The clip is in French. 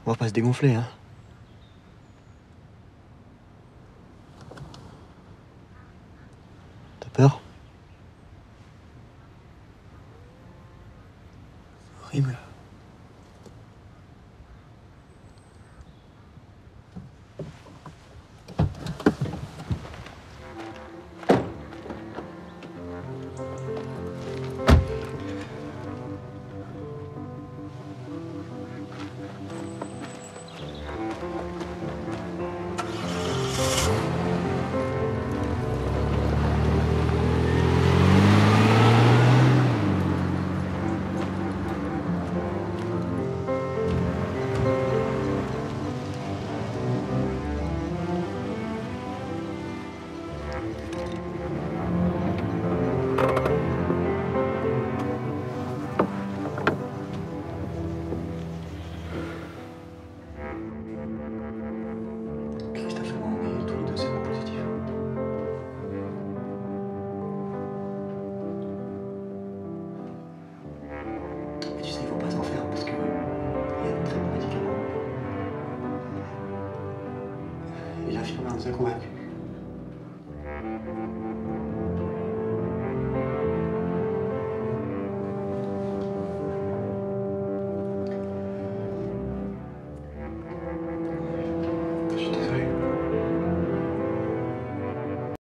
On va pas se dégonfler, hein. T'as peur? Horrible. Christophe et moi, on est tous les deux séropositifs. Mais tu sais, il faut pas s'en faire parce que il y a de très bons médicaments. Et l'infirmière nous a convaincus.